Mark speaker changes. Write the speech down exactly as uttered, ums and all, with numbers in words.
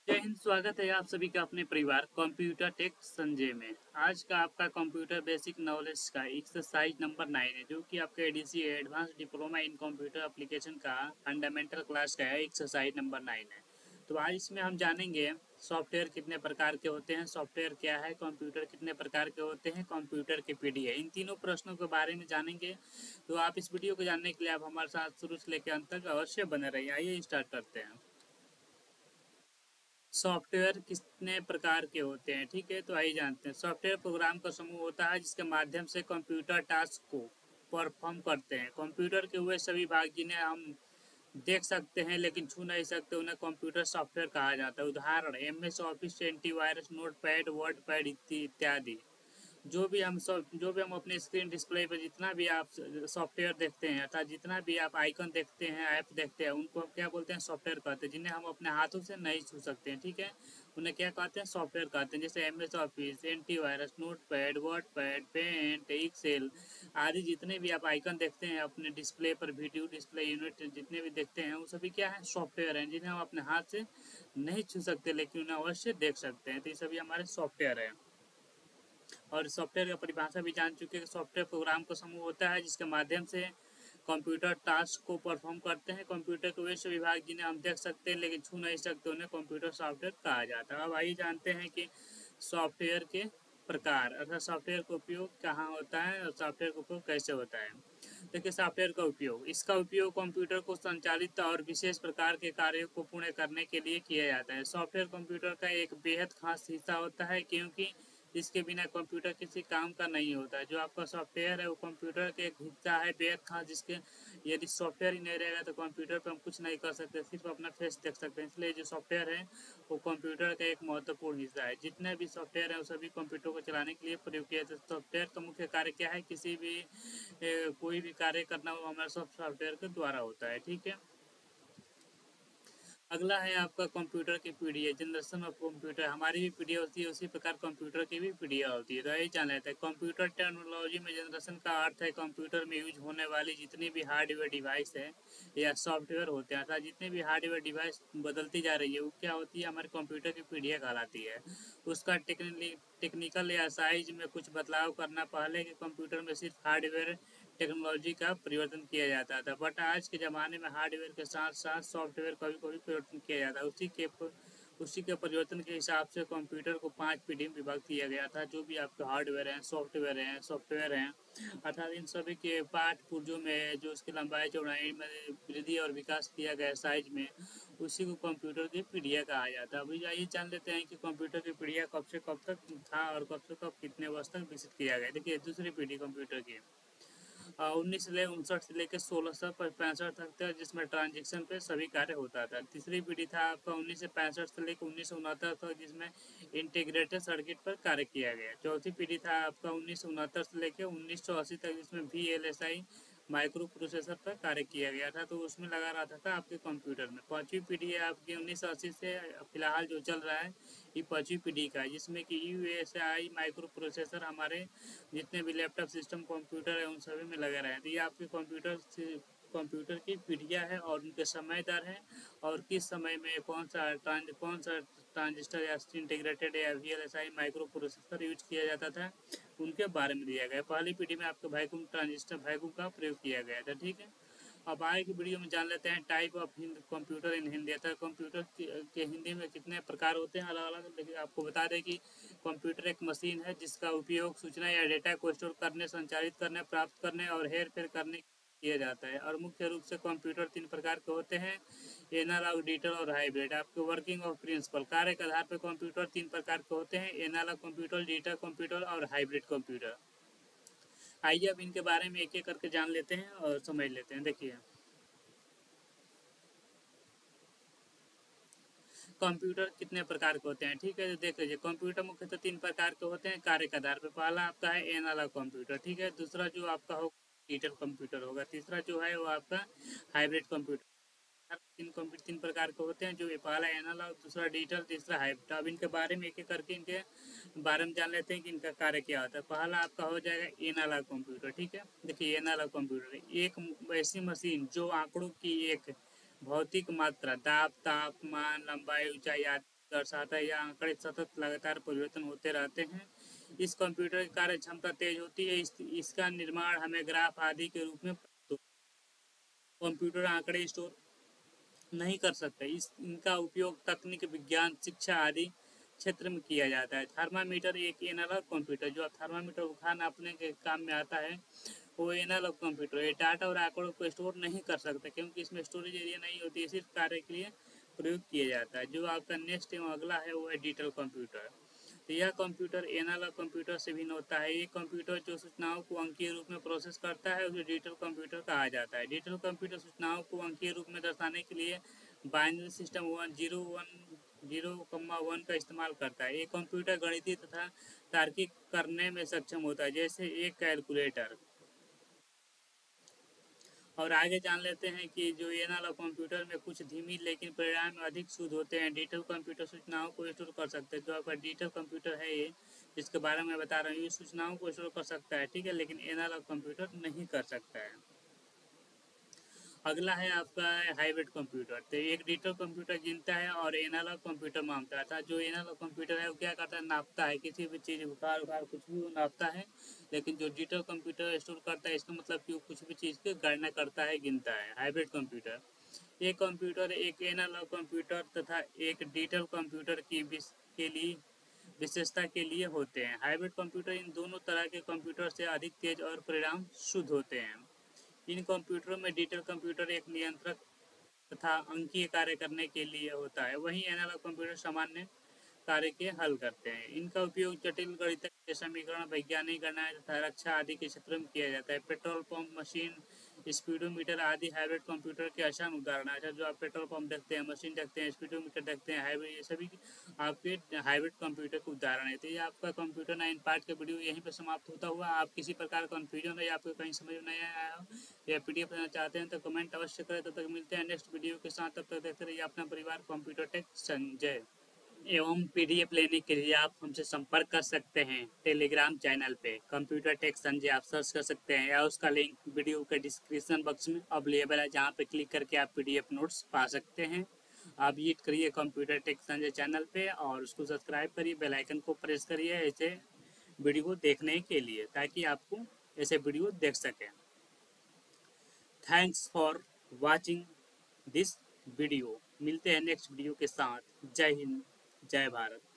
Speaker 1: जय हिंद। स्वागत है आप सभी का अपने परिवार कंप्यूटर टेक संजय में। आज का आपका कंप्यूटर बेसिक नॉलेज का एक्सरसाइज नंबर नाइन है, जो कि आपका ADC advance diploma in computer application का फंडामेंटल क्लास का है। एक्सरसाइज नंबर नाइन है। तो आज इसमें हम जानेंगे सॉफ्टवेयर कितने प्रकार के होते हैं, सॉफ्टवेयर क्या है, कंप्यूटर कितने प्रकार के होते हैं, कंप्यूटर की पीढ़ी है। इन तीनों प्रश्नों के बारे में जानेंगे। तो आप इस वीडियो को जानने के लिए आप हमारे साथ शुरू से लेकर अंत तक अवश्य बने रहिए। आइए स्टार्ट करते हैं। सॉफ्टवेयर कितने प्रकार के होते हैं, ठीक है। तो आइए जानते हैं। सॉफ्टवेयर प्रोग्राम का समूह होता है जिसके माध्यम से कंप्यूटर टास्क को परफॉर्म करते हैं। कंप्यूटर के वे सभी भाग जिन्हें हम देख सकते हैं लेकिन छू नहीं सकते, उन्हें कंप्यूटर सॉफ्टवेयर कहा जाता है। उदाहरण M S office, antivirus, note pad, word pad इत्यादि। जो भी हम सब जो भी हम अपने स्क्रीन डिस्प्ले पर जितना भी आप सॉफ्टवेयर देखते हैं, अर्थात जितना भी आप आइकन देखते हैं, ऐप देखते हैं, उनको हम क्या बोलते हैं, सॉफ्टवेयर कहते हैं। जिन्हें हम अपने हाथों से नहीं छू सकते हैं, ठीक है, उन्हें क्या कहते हैं, सॉफ्टवेयर कहते हैं। जैसे M S office, antivirus, note pad, word pad, paint, excel आदि जितने भी आप आइकन देखते हैं अपने डिस्प्ले पर, वीडियो डिस्प्ले यूनिट जितने भी देखते हैं, वो सभी क्या है, सॉफ्टवेयर हैं, जिन्हें हम अपने हाथ से नहीं छू सकते लेकिन उन्हें अवश्य देख सकते हैं। तो ये सभी हमारे सॉफ्टवेयर हैं। और सॉफ्टवेयर का परिभाषा भी जान चुके हैं। सॉफ्टवेयर प्रोग्राम का समूह होता है जिसके माध्यम से कंप्यूटर टास्क को परफॉर्म करते हैं। कंप्यूटर के वे सभी विभाग जिन्हें हम देख सकते हैं लेकिन छू नहीं सकते, उन्हें कंप्यूटर सॉफ्टवेयर कहा जाता है। अब आइए जानते हैं कि सॉफ्टवेयर के प्रकार अर्थात सॉफ्टवेयर का उपयोग कहाँ होता है और सॉफ्टवेयर का उपयोग कैसे होता है। देखिए, सॉफ्टवेयर का उपयोग, इसका उपयोग कंप्यूटर को संचालित और विशेष प्रकार के कार्यों को पूर्ण करने के लिए किया जाता है। सॉफ्टवेयर कंप्यूटर का एक बेहद खास हिस्सा होता है, क्योंकि इसके बिना कंप्यूटर किसी काम का नहीं होता है। जो आपका सॉफ्टवेयर है वो कंप्यूटर का एक हिस्सा है बेहद खास, जिसके यदि सॉफ्टवेयर ही नहीं रहेगा तो कंप्यूटर पर हम कुछ नहीं कर सकते, सिर्फ अपना फेस देख सकते हैं। इसलिए जो सॉफ्टवेयर है वो कंप्यूटर का एक महत्वपूर्ण हिस्सा है। जितने भी सॉफ्टवेयर हैं वो सभी कंप्यूटर को चलाने के लिए प्रयोग किया जाता है। सॉफ्टवेयर का मुख्य कार्य क्या है, किसी भी ए, कोई भी कार्य करना वो हमारे सॉफ्टवेयर के द्वारा होता है, ठीक है। अगला है आपका कंप्यूटर की पीढ़ी है, जनरेशन ऑफ कंप्यूटर। हमारी भी पीढ़ी होती है, उसी प्रकार कंप्यूटर की भी पीढ़ी होती है। तो यही जान लेते हैं। कंप्यूटर टेक्नोलॉजी में जनरेशन का अर्थ है कंप्यूटर में यूज होने वाली जितनी भी हार्डवेयर डिवाइस है या सॉफ्टवेयर होते हैं, अर्थात जितनी भी हार्डवेयर डिवाइस बदलती जा रही है वो क्या होती है, हमारे कंप्यूटर की पीढ़ियाँ कहलाती है। उसका टेक्निकली टेक्निकल या साइज में कुछ बदलाव करना, पहले के कंप्यूटर में सिर्फ हार्डवेयर टेक्नोलॉजी का परिवर्तन किया जाता था, बट आज के ज़माने में हार्डवेयर के साथ साथ सॉफ्टवेयर का भी कोई परिवर्तन किया जाता है। उसी के उसी के परिवर्तन के हिसाब से कंप्यूटर को पांच पीढ़ी में विभाग किया गया था। जो भी आपके हार्डवेयर हैं, सॉफ्टवेयर हैं सॉफ्टवेयर हैं अर्थात इन सभी के पार्ट पुर्जों में जो उसकी लंबाई चौड़ाई में वृद्धि और विकास किया गया साइज में, उसी को कंप्यूटर की पीढ़ियाँ कहा जाता है। अभी आइए जान लेते हैं कि कंप्यूटर की पीढ़ियाँ कब से कब तक था और कब से कब कितने वर्ष तक विकसित किया गया। देखिए, दूसरी पीढ़ी कंप्यूटर की उन्नीस से उनसठ से लेकर सोलह सौ पैंसठ तक था, जिसमें ट्रांजेक्शन पे सभी कार्य होता था। तीसरी पीढ़ी था आपका उन्नीस से पैंसठ से लेकर उन्नीस सौ उनहत्तर तक, जिसमें इंटीग्रेटेड सर्किट पर कार्य किया गया। चौथी पीढ़ी था आपका उन्नीस सौ उनहत्तर से लेकर उन्नीस सौ अस्सी तक, जिसमें V L S I microprocessor पर कार्य किया गया था, तो उसमें लगा रहता था आपके कंप्यूटर में। पांचवी पीढ़ी है आपकी उन्नीस सौ अस्सी से फिलहाल जो चल रहा है, ये पांचवी पीढ़ी का है, जिसमें कि U S I microprocessor हमारे जितने भी लैपटॉप सिस्टम कंप्यूटर है उन सभी में लगे रहे। तो ये आपके कंप्यूटर से कंप्यूटर की पीढ़ियाँ है और उनके समय दर है और किस समय में कौन सा ट्रांज कौन सा ट्रांजिस्टर या इंटीग्रेटेड या V L S I microprocessor use किया जाता था, उनके बारे में दिया गया। पहली पीढ़ी में आपके वैक्यूम ट्रांजिस्टर वैक्यूम का प्रयोग किया गया था, ठीक है। अब आगे की वीडियो में जान लेते हैं type of computer in Hindi, अर्थात कंप्यूटर के हिंदी में कितने प्रकार होते हैं अलग अलग। लेकिन आपको बता दें कि कंप्यूटर एक मशीन है जिसका उपयोग सूचना या डेटा को स्टोर करने, संचालित करने, प्राप्त करने और हेर फेर करने किया जाता है। और मुख्य रूप से कंप्यूटर तीन प्रकार के होते हैं, एनालॉग, डिजिटल और हाइब्रिड। आपके वर्किंग ऑफ प्रिंसिपल, कार्य के आधार पर कंप्यूटर तीन प्रकार के होते हैं, एनालॉग कंप्यूटर, डिजिटल कंप्यूटर और हाइब्रिड कंप्यूटर। आइए अब इनके बारे में एक एक करके जान लेते हैं और समझ लेते हैं। देखिए, कंप्यूटर कितने प्रकार के होते हैं, ठीक है। तो देख लीजिए, कंप्यूटर मुख्यतः तीन प्रकार के होते हैं कार्य के आधार पर। पहला आपका है एनालॉग कंप्यूटर, ठीक है। दूसरा जो आपका हो डिजिटल कंप्यूटर होगा। तीसरा जो है वो आपका हाइब्रिड कंप्यूटर। तीन कंप्यूटर तीन प्रकार के होते हैं, जो पहला एनालॉग, दूसरा डिजिटल, तीसरा हाइब्रिड। अब इनके बारे में एक एक करके इनके बारे में जान लेते हैं कि इनका कार्य क्या होता है। पहला आपका हो जाएगा एनालॉग कंप्यूटर, ठीक है। देखिए, एनालॉग कंप्यूटर एक ऐसी मशीन जो आंकड़ों की एक भौतिक मात्रा, दाब, तापमान, लंबाई, ऊंचाई आदि दर्शाता है। यह आंकड़े सतत लगातार परिवर्तन होते रहते हैं। इस कंप्यूटर की कार्य क्षमता तेज होती है। इस, इसका निर्माण हमें ग्राफ आदि के रूप में कंप्यूटर आंकड़े स्टोर नहीं कर सकते। इस इनका उपयोग तकनीक, विज्ञान, शिक्षा आदि क्षेत्र में किया जाता है। थर्मामीटर एक एनालॉग कंप्यूटर, जो थर्मामीटर बुखार नापने के काम में आता है, वो एनालॉग कंप्यूटर ये डाटा और आंकड़ों को स्टोर नहीं कर सकता, क्योंकि इसमें स्टोरेज एरिया नहीं होती है। सिर्फ कार्य के लिए प्रयोग किया जाता है। जो आपका नेक्स्ट एवं अगला है वो है डिजिटल कंप्यूटर। तो यह कंप्यूटर एनालॉग कंप्यूटर से भिन्न होता है। ये कंप्यूटर जो सूचनाओं को अंकीय रूप में प्रोसेस करता है उसे डिजिटल कंप्यूटर कहा जाता है। डिजिटल कंप्यूटर सूचनाओं को अंकीय रूप में दर्शाने के लिए binary system one zero one zero comma one का इस्तेमाल करता है। ये कंप्यूटर गणितीय तथा तार्किक करने में सक्षम होता है, जैसे एक कैलकुलेटर। और आगे जान लेते हैं कि जो एनालॉग कंप्यूटर में कुछ धीमी लेकिन परिणाम अधिक शुद्ध होते हैं। डिजिटल कंप्यूटर सूचनाओं को स्टोर कर सकते हैं। जो आपका डिजिटल कंप्यूटर है ये, जिसके बारे में बता रहा हूँ, ये सूचनाओं को स्टोर कर सकता है, ठीक है, लेकिन एनालॉग कंप्यूटर नहीं कर सकता है। अगला है आपका हाइब्रिड कंप्यूटर। तो एक डिजिटल कंप्यूटर गिनता है और एनालॉग कंप्यूटर मापता है। जो एनालॉग कंप्यूटर है वो क्या करता है, नापता है, किसी भी चीज़ बुखार उखार कुछ भी वो नापता है। लेकिन जो डिजिटल कंप्यूटर स्टोर करता है, इसका मतलब कि वो कुछ भी चीज़ की गणना करता है, गिनता है। हाइब्रिड कंप्यूटर, एक कंप्यूटर एक एनालॉग कंप्यूटर तथा एक डिजिटल कंप्यूटर की के लिए विशेषता के लिए होते हैं। हाइब्रिड कंप्यूटर इन दोनों तरह के कंप्यूटर से अधिक तेज और परिणाम शुद्ध होते हैं। इन कंप्यूटरों में डिजिटल कंप्यूटर एक नियंत्रक तथा अंकीय कार्य करने के लिए होता है, वहीं एनालॉग कंप्यूटर सामान्य कार्य के हल करते हैं। इनका उपयोग जटिल गणितीय समीकरण, वैज्ञानिक गणनाएं तथा रक्षा आदि के क्षेत्रों में किया जाता है। पेट्रोल पंप, मशीन, स्पीडोमीटर आदि हाइब्रिड कंप्यूटर के आसान उदाहरण है। जो आप पेट्रोल पंप देखते हैं, मशीन देखते हैं, स्पीडोमीटर देखते हैं, हाइब्रिड, ये सभी आपके हाइब्रिड कंप्यूटर के उदाहरण है। तो ये आपका कंप्यूटर नाइन पार्ट का वीडियो यहीं पर समाप्त होता हुआ। आप किसी प्रकार का कन्फ्यूजन है या आपको कहीं समझ में नहीं आया हो या पीडीएफ लेना चाहते हैं तो कमेंट अवश्य करें। तब तक मिलते हैं नेक्स्ट वीडियो के साथ। तब तक देखते रहिए अपना परिवार कंप्यूटर टेक संजय। एवं पीडीएफ लेने के लिए आप हमसे संपर्क कर सकते हैं टेलीग्राम चैनल पे कंप्यूटर टेक संजय आप सर्च कर सकते हैं, या उसका लिंक वीडियो के डिस्क्रिप्शन बॉक्स में अवेलेबल है, जहाँ पे क्लिक करके आप पीडीएफ नोट्स पा सकते हैं। आप विजिट करिए कंप्यूटर टेक संजय चैनल पे और उसको सब्सक्राइब करिए, बेल आइकन को प्रेस करिए ऐसे वीडियो देखने के लिए, ताकि आपको ऐसे वीडियो देख सकें। Thanks for watching this video. मिलते हैं नेक्स्ट वीडियो के साथ। जय हिंद, जय भारत।